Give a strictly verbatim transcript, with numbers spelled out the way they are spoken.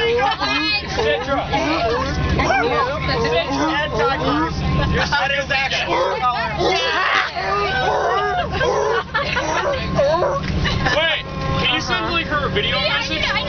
Citra. Citra and Tigers. Your satisfaction. Wait, can you send like her a video message?